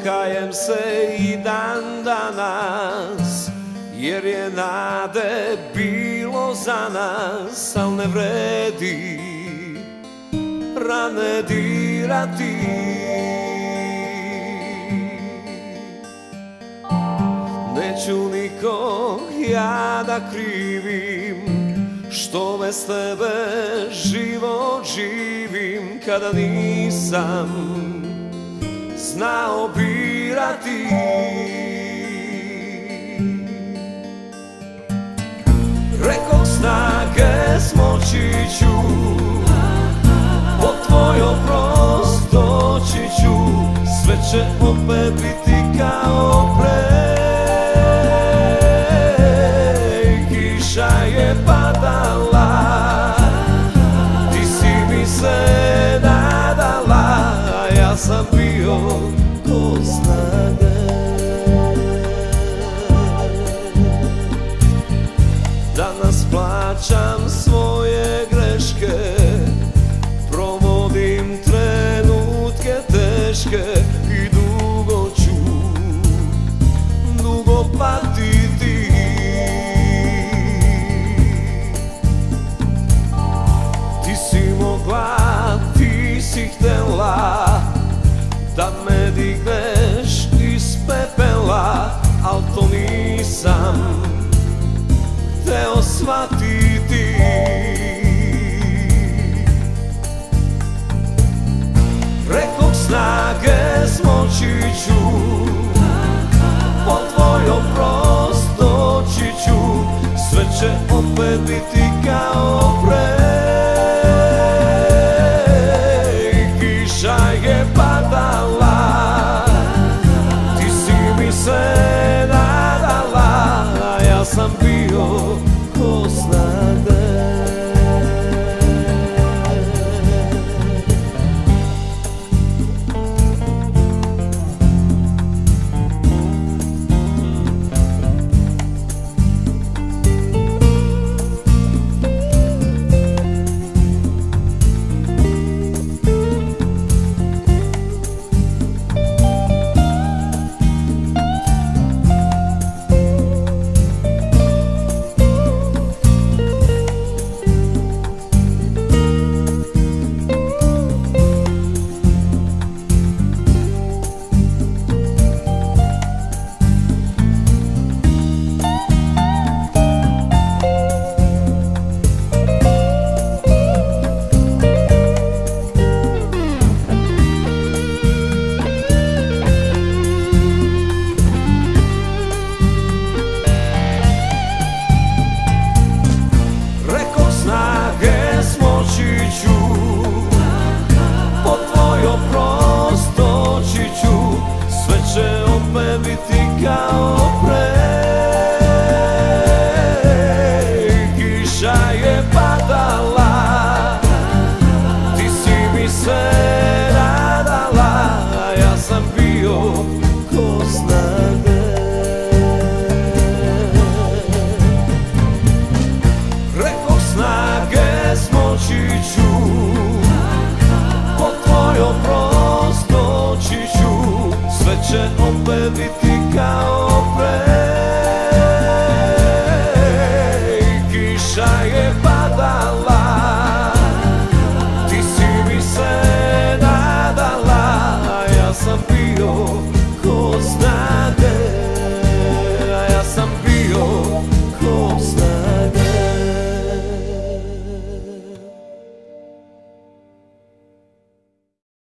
kajem se i dan danas, jer je nade bilo za nas, al ne vredi rane dirati. Neću nikog ja da krivim, što bez tebe život živim, kada nisam znao birati. Rekog snage smoći ću, pod tvoj oprost doći ću, sve će opet biti kao pre. Kiša je padala, ti si mi se nadala, a ja sam bio ko snage. Danas plaćam svoje greške, provodim trenutke teške i dugo ću patiti. Ti si mogla, ti si htela da me digneš iz pepela, al to nisam hteo shvatiti. Rekog snage smoći ću, pod tvoj oprost doći ću, sve će opet biti